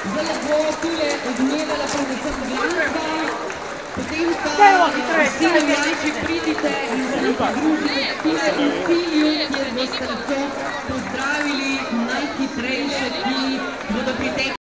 Zelo bo tule odmevala predvsem glasba, potem pa vsi navijači pridite in se nam pridružite tule v cilju, kjer boste lahko pozdravili